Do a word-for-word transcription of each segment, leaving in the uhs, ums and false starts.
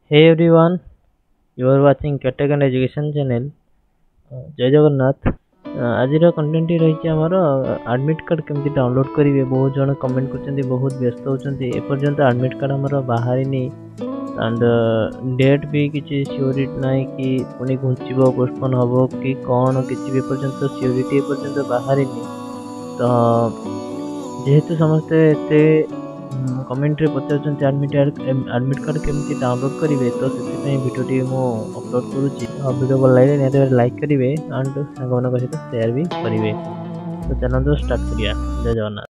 Hey everyone, you are watching Catek and Education channel. जय जगन्नाथ। आज content रही आमर आडमिट कार्ड केमती डाउनलोड करेंगे। बहुत जन कमेंट कर बहुत व्यस्त होती एपर्यंत आडमिट कार्ड आमर बाहर एंड डेट भी किसी सियोरिटी ना कि पुणी घुंचब पोस्टपोन हम कि कौन किसी भी एपर्यंत सियोरिटी एपर्यंत बाहर तो जेहेतु समस्ते एते कमेंट रे पचार आडमिट आडमिट कार्ड केमती डाउनलोड करेंगे तो से भिडियोटी मु अपलोड करुच्ची। भिडियो भल लगे निहत लाइक करेंगे एंड सांग सहित शेयर भी करेंगे। तो चलते स्टार्ट करिया। जय जगन्नाथ।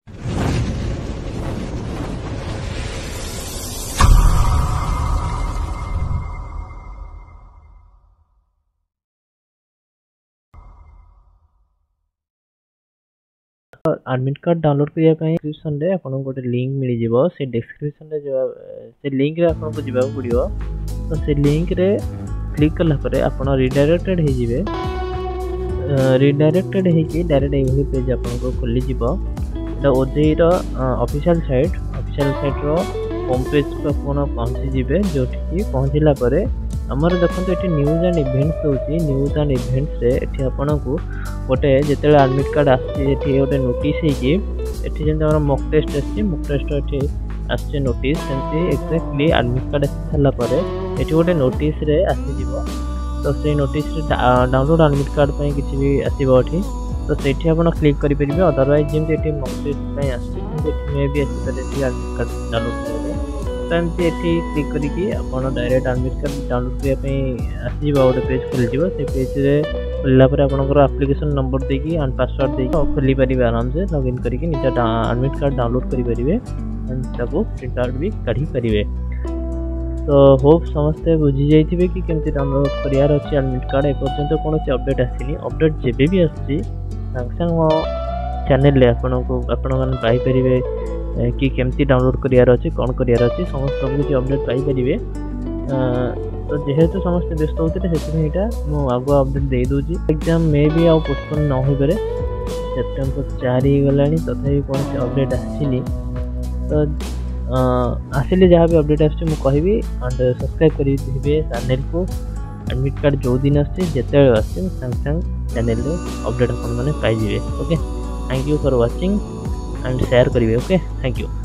आडमिट कार्ड डाउनलोड करने डिस्क्रिप्शन रे आपको गोटे लिंक मिल जाव। से डिस्क्रिप्शन रे से लिंक रे आपको जावाक पड़ियो। तो से लिंक रे क्लिक कला परे आपन रिडायरेक्टेड हो जिवे। रिडायरेक्टेड होगी डायरेक्ट ये पेज आपको खोली जीवो। एटा ओजेई रो ऑफिशियल साइट ऑफिशियल साइट रो होम पेज को आपन पहुंची जिवे। जोठी पहुंचला परे आमर देखते ये न्यूज एंड इवेंट्स होची। न्यूज एंड इवेंट्स रे एठी आपन को गोटे जिते आडमिट कार्ड आसी गोटे नोटिस होगी। जमी मक टेस्ट आसी मक टेस्ट ये आसे नोटिस सेमती एक्जाक्टली आडमिट कार्ड आसी सारापर ये गोटे नोटिस रे आसीज। तो से नोटिस डाउनलोड आडमिट कार्ड पर किसी भी आसो ये तो से आप क्लिक करेंगे। अदरवाइज जमी मक टेस्ट आसमें भी आसपे आडमिट कार्ड डाउनलोड करेंगे। तो एमती ये क्लिक करके आप डायरेक्ट आडमिट कार्ड डाउनलोड करने आसो गोटे पेज खोल से पेज रे खोलला पर आपनकर एप्लिकेशन नंबर देकी एंड पासवर्ड देकी खोली पारिबे। आराम से लॉगिन करके निज आडमिट कार्ड डाउनलोड करि परिबे एंड ताको प्रिंट आउट भी काढी परिबे। तो होप समस्ते बुझी जाइथिबे कि केमती डाउनलोड करियार अछि आडमिट कार्ड। ए पर्यंत कोनोसी अपडेट आसीनी। अपडेट जेबे भी आछि संग संग मो चैनल रे आपनको आपण माने पाई परिबे कि केमती डाउनलोड करियार अछि कोन करियार अछि समस्त सब किछि अपडेट पाई परिबे। तो जेहेतु समस्त व्यस्त होते से आगुआ अपडेट दे दूसरी। एग्जाम मे भी आउ पोस्टपोन न हो पारे। सेप्टेम्बर चार गला तथापि कौन से अपडेट आसनी तो आसिले जहाँ भी अपडेट आसुँच मुझे एंड सब्सक्राइब करेंगे चैनल को। एडमिट कार्ड जो दिन आसते आसे सांग सांग चैनल अपडेट अपन मैंने पाइबे। Okay, thank you for watching and share करेंगे। Okay, thank you.